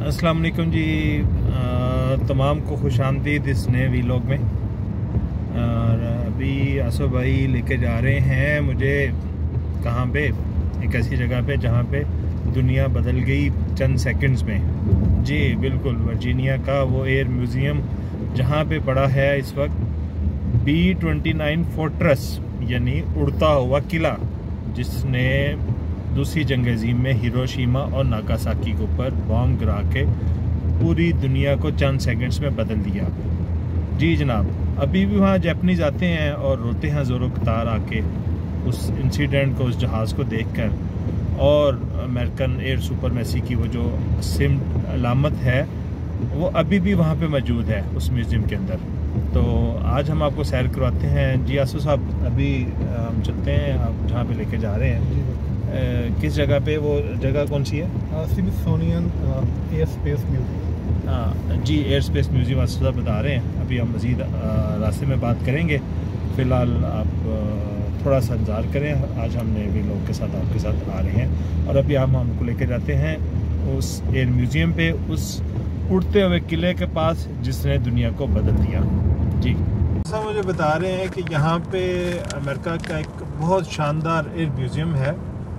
अस्सलाम वालेकुम जी। तमाम को खुश आमदीद इस नए वीलॉग में। और अभी आसो भाई लेके जा रहे हैं मुझे कहाँ पे, एक ऐसी जगह पे जहाँ पे दुनिया बदल गई चंद सेकंड्स में। जी बिल्कुल, वर्जीनिया का वो एयर म्यूज़ियम जहाँ पे पड़ा है इस वक्त B-29 फोर्ट्रेस, यानी उड़ता हुआ किला, जिसने दूसरी जंग अज़ीम में हिरोशिमा और नागासाकी के ऊपर बॉम्ब गिरा के पूरी दुनिया को चंद सेकंड्स में बदल दिया। जी जनाब, अभी भी वहाँ जापानीज़ आते हैं और रोते हैं ज़ोरों कतार आके उस इंसिडेंट को, उस जहाज़ को देखकर। और अमेरिकन एयर सुपरमेसी की वो जो सिम अलामत है वो अभी भी वहाँ पे मौजूद है उस म्यूज़ियम के अंदर। तो आज हम आपको सैर करवाते हैं। जी आसू साहब, अभी हम चलते हैं, आप जहाँ पे लेके जा रहे हैं किस जगह पे, वो जगह कौन सी है? Smithsonian air space museum. हाँ जी, एयर स्पेस म्यूज़ियम आसू साहब बता रहे हैं। अभी हम मज़ीद रास्ते में बात करेंगे। फ़िलहाल आप थोड़ा सा इंतज़ार करें, आज हम नए भी लोग के साथ आपके साथ आ रहे हैं। और अभी हम हमको लेके जाते हैं उस एयर म्यूज़ियम पे, उस उड़ते हुए किले के पास जिसने दुनिया को बदल दिया। जी ऐसा मुझे बता रहे हैं कि यहाँ पे अमेरिका का एक बहुत शानदार एयर म्यूज़ियम है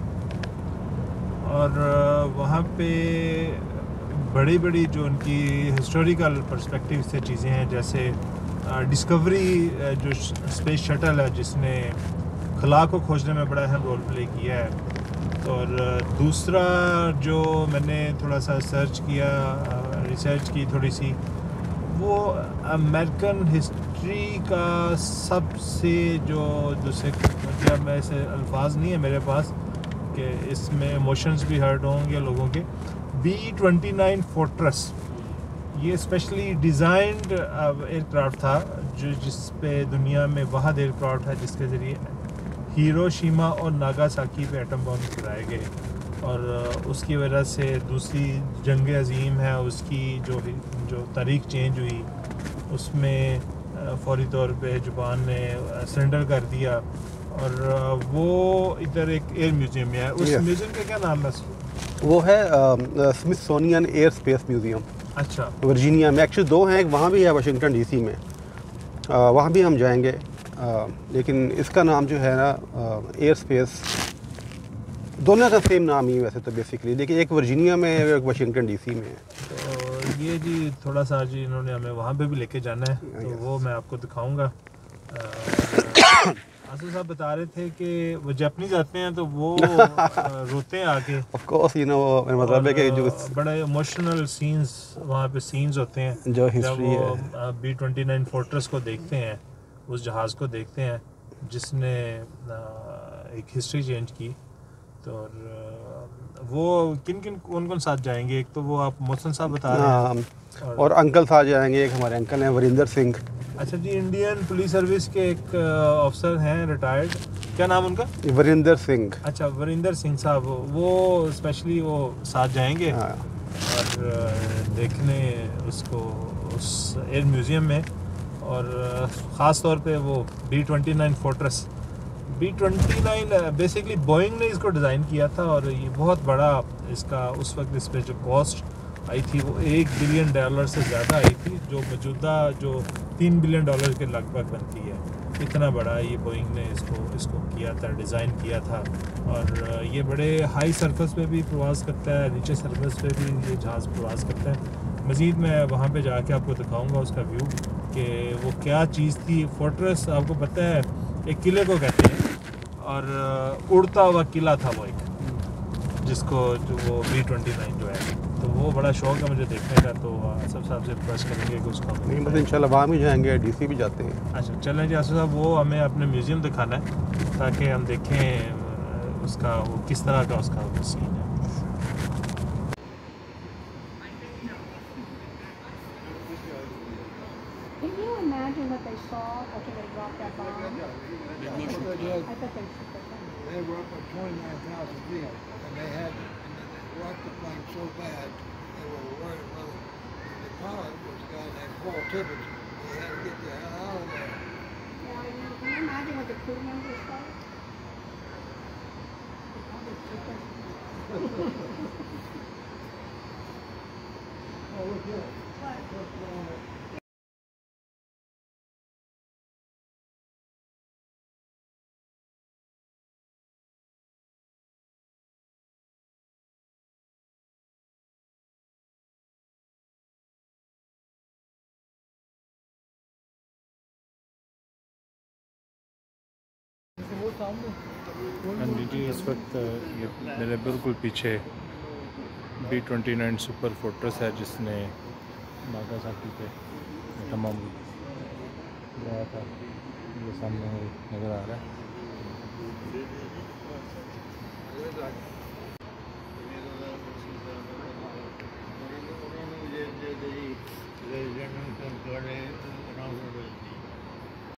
और वहाँ पे बड़ी बड़ी जो उनकी हिस्टोरिकल पर्सपेक्टिव से चीज़ें हैं, जैसे डिस्कवरी जो स्पेस शटल है जिसने खला को खोजने में बड़ा अहम रोल प्ले किया है। और दूसरा जो मैंने थोड़ा सा सर्च किया, रिसर्च की थोड़ी सी, वो अमेरिकन हिस्ट्री का सबसे जो से मतलब मैं ऐसे अल्फाज नहीं है मेरे पास कि इसमें इमोशंस भी हर्ट होंगे लोगों के। B-29 फोर्ट्रेस ये स्पेशली डिज़ाइंड एयरक्राफ्ट था जिस पे दुनिया में वाहद एयरक्राफ्ट है जिसके ज़रिए हिरोशिमा और नागासाकी पे एटम बॉम्ब गिराए गए। और उसकी वजह से दूसरी जंग अज़ीम है उसकी जो तारीख चेंज हुई, उसमें फौरी तौर पे जापान ने सरेंडर कर दिया। और वो इधर एक एयर म्यूज़ियम है, उस म्यूज़ियम का क्या नाम है? वो है स्मिथसोनियन एयर स्पेस म्यूजियम। अच्छा, वर्जीनिया में एक्चुअली दो हैं, एक वहाँ भी है वाशिंगटन डीसी में, वहाँ भी हम जाएंगे। लेकिन इसका नाम जो है ना एयर स्पेस, दोनों का सेम नाम ही वैसे तो बेसिकली, लेकिन एक वर्जीनिया में है एक वाशिंगटन डीसी में है। तो ये जी थोड़ा सा जी इन्होंने हमें वहाँ पे भी लेके जाना है, तो वो मैं आपको दिखाऊंगा। आसू साहब बता रहे थे कि वो जापानीज आते हैं तो वो रोते हैं आके। ऑफ कोर्स यू नो, मतलब है कि जो बड़े इमोशनल सीन्स वहाँ पे सीन्स होते हैं जो हिस्ट्री है, B-29 फोर्ट्रेस को देखते हैं, उस जहाज़ को देखते हैं जिसने एक हिस्ट्री चेंज की। तो वो कौन कौन साथ जाएंगे? एक तो वो आप मोहसिन साहब बता रहे हैं और अंकल साथ जाएंगे, एक हमारे अंकल हैं वरिंदर सिंह। अच्छा जी, इंडियन पुलिस सर्विस के एक ऑफिसर हैं रिटायर्ड, क्या नाम उनका? वरिंदर सिंह। अच्छा, वरिंदर सिंह साहब, वो स्पेशली वो साथ जाएंगे और देखने उसको उस एयर म्यूज़ियम में। और ख़ास तौर पे वो B-29 fortress, B-29 basically Boeing ने इसको डिज़ाइन किया था और ये बहुत बड़ा इसका उस वक्त इस पर जो कॉस्ट आई थी वो $1 बिलियन से ज़्यादा आई थी, जो मौजूदा जो $3 बिलियन के लगभग बनती है। इतना बड़ा ये बोइंग ने इसको किया था, डिज़ाइन किया था। और ये बड़े हाई सरफेस पे भी प्रवास करता है, नीचे सरफेस पे भी ये जहाज़ प्रवास करता है। मज़ीद मैं वहाँ पे जाके आपको दिखाऊंगा उसका व्यू कि वो क्या चीज़ थी। फोर्ट्रेस आपको पता है एक किले को कहते हैं, और उड़ता हुआ किला था वो एक, जिसको जो वो B-29 जो है, तो वो बड़ा शौक है मुझे देखने का। तो सब साहब से रिक्वेस्ट करेंगे कि उसका नहीं, बस इंशाल्लाह वहाँ भी जाएंगे, डीसी भी जाते हैं। अच्छा चलें जी आसू साहब, वो हमें अपने म्यूज़ियम दिखाना है ताकि हम देखें उसका वो किस तरह का उसका सीन है। Can you imagine what they saw after they dropped that bomb? I bet they shook their heads. They were up at 29,000 feet, and they rocked the plane so bad, they were worried whether the pilot was a guy named Paul Tibbets. They had to get the hell out of there. Yeah, can you imagine what the crew members thought? They probably shook their heads. जी इस वक्त ये मेरे बिल्कुल पीछे B-29 super fortress है जिसने Nagasaki पे तमाम गिराया था। ये सामने नज़र आ रहा है। उन्होंने मुझे